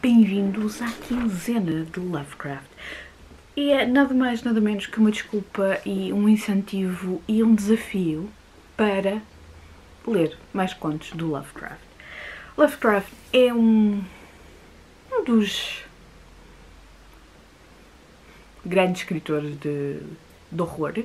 Bem-vindos à quinzena de Lovecraft. E é nada mais, nada menos que uma desculpa e um incentivo e um desafio para ler mais contos do Lovecraft. Lovecraft é um dos grandes escritores de horror.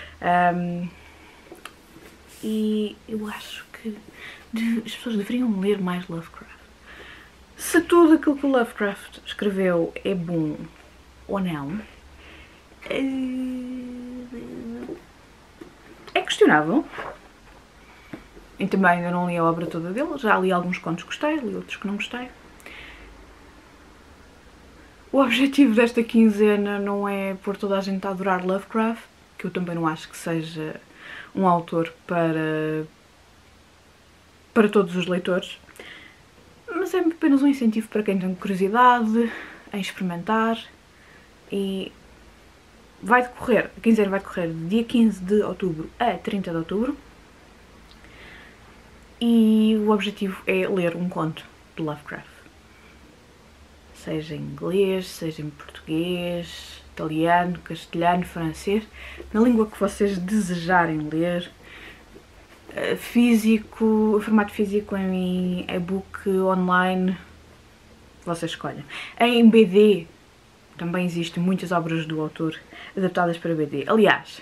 E eu acho que as pessoas deveriam ler mais Lovecraft. Se tudo aquilo que o Lovecraft escreveu é bom ou não, é questionável. E também ainda não li a obra toda dele, já li alguns contos que gostei, li outros que não gostei. O objetivo desta quinzena não é pôr toda a gente a adorar Lovecraft, que eu também não acho que seja um autor para todos os leitores, mas é apenas um incentivo para quem tem curiosidade em experimentar. E a quinzena vai decorrer de dia 15 de outubro a 30 de outubro. E o objetivo é ler um conto de Lovecraft. Seja em inglês, seja em português, italiano, castelhano, francês, na língua que vocês desejarem ler. Formato físico em e-book, online, vocês escolhem. Em BD também existem muitas obras do autor adaptadas para BD. Aliás,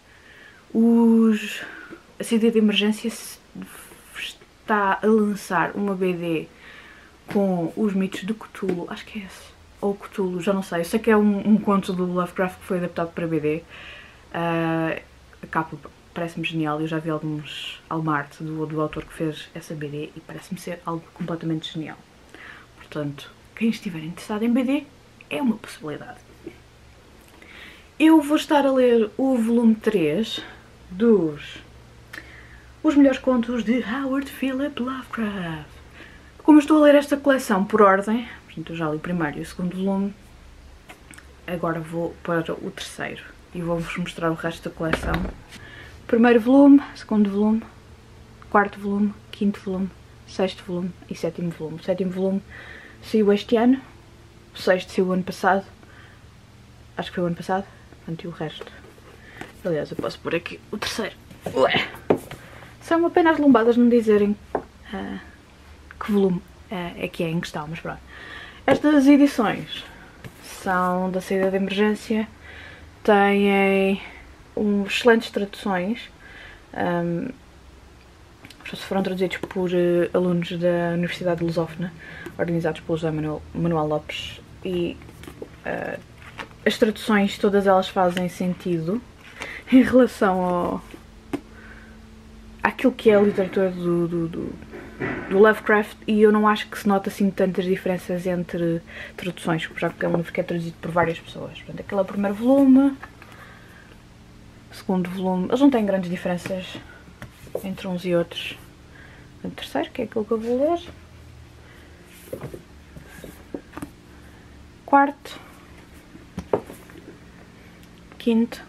a CD de Emergência está a lançar uma BD com os mitos de Cthulhu, acho que é esse, ou Cthulhu, já não sei. Eu sei que é um conto do Lovecraft que foi adaptado para BD. A capa parece-me genial, eu já vi alguns art do autor que fez essa BD e parece-me ser algo completamente genial. Portanto, quem estiver interessado em BD é uma possibilidade. Eu vou estar a ler o volume 3 Os Melhores Contos de Howard Philip Lovecraft. Como eu estou a ler esta coleção por ordem, portanto eu já li o primeiro e o segundo volume, agora vou para o terceiro e vou-vos mostrar o resto da coleção. Primeiro volume, segundo volume, quarto volume, quinto volume, sexto volume e sétimo volume. O sétimo volume saiu este ano, o sexto saiu o ano passado, acho que foi o ano passado, portanto, e o resto. Aliás, eu posso pôr aqui o terceiro. Ué. São uma pena as lombadas não dizerem que volume é que é em questão, mas pronto. Estas edições são da saída de emergência, têm excelentes traduções, foram traduzidos por alunos da Universidade de Lusófona, organizados pelo José Manuel Lopes, e as traduções, todas elas fazem sentido em relação àquilo que é a literatura do Lovecraft, e eu não acho que se nota assim tantas diferenças entre traduções, já que é um livro que é traduzido por várias pessoas. Portanto, aquele é o primeiro volume, segundo volume, eles não têm grandes diferenças entre uns e outros. O terceiro, que é aquilo que eu vou ler. Quarto. Quinto.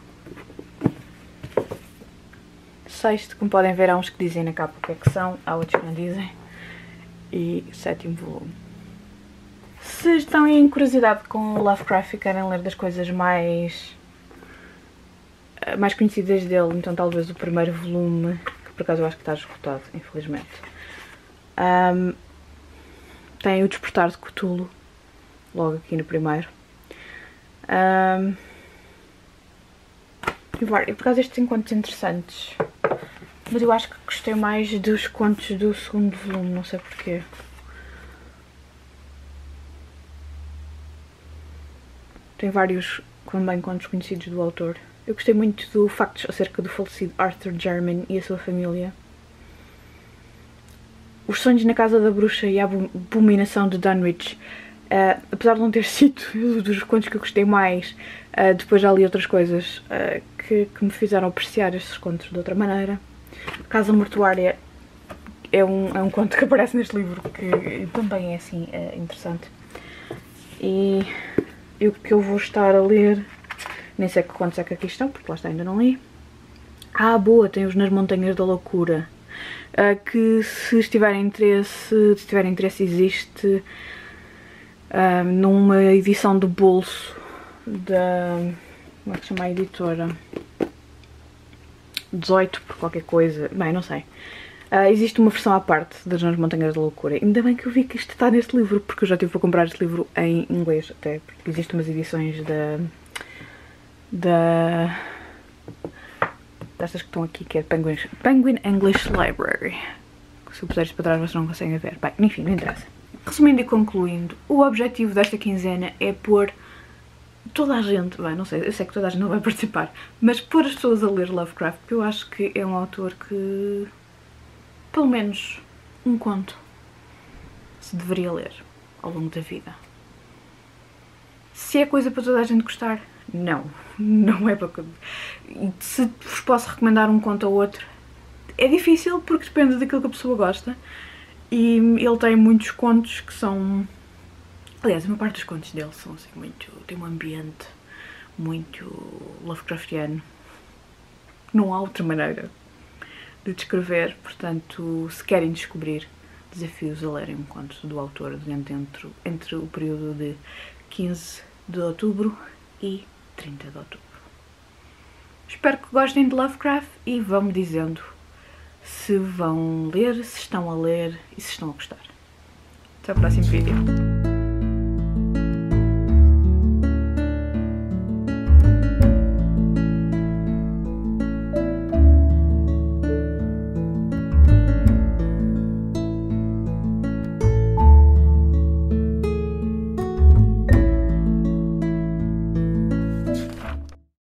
Sexto, como podem ver, há uns que dizem na capa o que é que são, há outros que não dizem. E sétimo volume. Se estão em curiosidade com Lovecraft e querem ler das coisas mais conhecidas dele, então talvez o primeiro volume, que por acaso eu acho que está esgotado, infelizmente. Tem o Despertar de Cthulhu, logo aqui no primeiro. E por acaso estes têm contos interessantes, mas eu acho que gostei mais dos contos do segundo volume, não sei porquê. Tem vários também contos conhecidos do autor. Eu gostei muito do Factos acerca do falecido Arthur Jermyn e a sua família. Os Sonhos na Casa da Bruxa e a Abominação de Dunwich. Apesar de não ter sido dos contos que eu gostei mais, depois já li outras coisas que me fizeram apreciar estes contos de outra maneira. Casa Mortuária é um conto que aparece neste livro, que também é assim interessante. E o que eu vou estar a ler, nem sei que contos é que aqui estão, porque lá está, ainda não li. Boa, tem os Nas Montanhas da Loucura, que se tiverem interesse existe numa edição de bolso da... como é que se chama a editora? 18 por qualquer coisa, bem, não sei. Existe uma versão à parte das Nas Montanhas da Loucura. Ainda bem que eu vi que isto está neste livro, porque eu já tive para comprar este livro em inglês, até porque existem umas edições destas que estão aqui, que é de Penguin English Library. Se eu puser isto para trás vocês não conseguem ver. Bem, enfim, não interessa. Resumindo e concluindo, o objetivo desta quinzena é pôr toda a gente, bem, não sei, eu sei que toda a gente não vai participar, mas pôr as pessoas a ler Lovecraft, porque eu acho que é um autor que, pelo menos, um conto se deveria ler ao longo da vida. Se é coisa para toda a gente gostar, não. Não é para... Se vos posso recomendar um conto ou outro, é difícil porque depende daquilo que a pessoa gosta. E ele tem muitos contos que são... Aliás, a maior parte dos contos dele são assim muito... tem um ambiente muito Lovecraftiano. Não há outra maneira de descrever, portanto, se querem descobrir, desafio-os a lerem um conto do autor entre o período de 15 de outubro e 30 de outubro. Espero que gostem de Lovecraft e vão-me dizendo se vão ler, se estão a ler e se estão a gostar. Até o próximo vídeo.